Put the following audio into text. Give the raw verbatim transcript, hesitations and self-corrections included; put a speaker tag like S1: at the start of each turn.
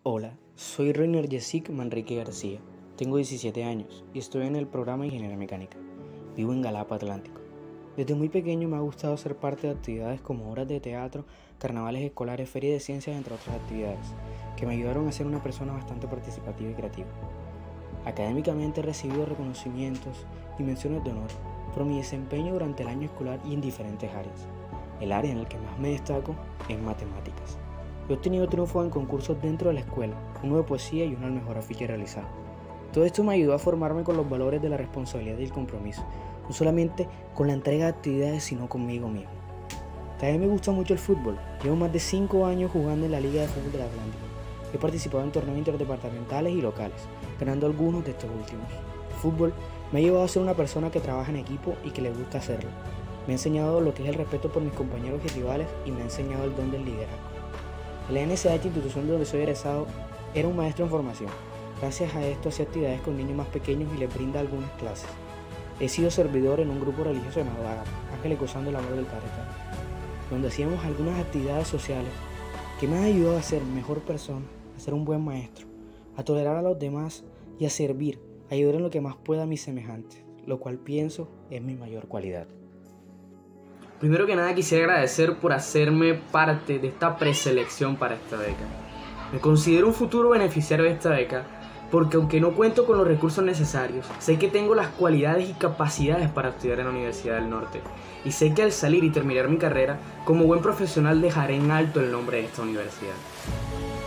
S1: Hola, soy Reiner Jessic Manrique García, tengo diecisiete años y estoy en el programa de Ingeniería Mecánica. Vivo en Galapa, Atlántico. Desde muy pequeño me ha gustado ser parte de actividades como obras de teatro, carnavales escolares, ferias de ciencias, entre otras actividades, que me ayudaron a ser una persona bastante participativa y creativa. Académicamente he recibido reconocimientos y menciones de honor por mi desempeño durante el año escolar y en diferentes áreas. El área en la que más me destaco es matemáticas. He obtenido triunfos en concursos dentro de la escuela, uno de poesía y uno al mejor afiche realizado. Todo esto me ayudó a formarme con los valores de la responsabilidad y el compromiso, no solamente con la entrega de actividades, sino conmigo mismo. También me gusta mucho el fútbol. Llevo más de cinco años jugando en la Liga de Fútbol del Atlántico. He participado en torneos interdepartamentales y locales, ganando algunos de estos últimos. El fútbol me ha llevado a ser una persona que trabaja en equipo y que le gusta hacerlo. Me ha enseñado lo que es el respeto por mis compañeros y rivales y me ha enseñado el don del liderazgo. La N S H, institución de donde soy egresado, era un maestro en formación. Gracias a esto hacía actividades con niños más pequeños y les brinda algunas clases. He sido servidor en un grupo religioso llamado Ágape, Ángeles Gozando el Amor del Padre Eterno, donde hacíamos algunas actividades sociales que me han ayudado a ser mejor persona, a ser un buen maestro, a tolerar a los demás y a servir, a ayudar en lo que más pueda a mis semejantes, lo cual pienso es mi mayor cualidad.
S2: Primero que nada quisiera agradecer por hacerme parte de esta preselección para esta beca. Me considero un futuro beneficiario de esta beca porque aunque no cuento con los recursos necesarios, sé que tengo las cualidades y capacidades para estudiar en la Universidad del Norte y sé que al salir y terminar mi carrera, como buen profesional dejaré en alto el nombre de esta universidad.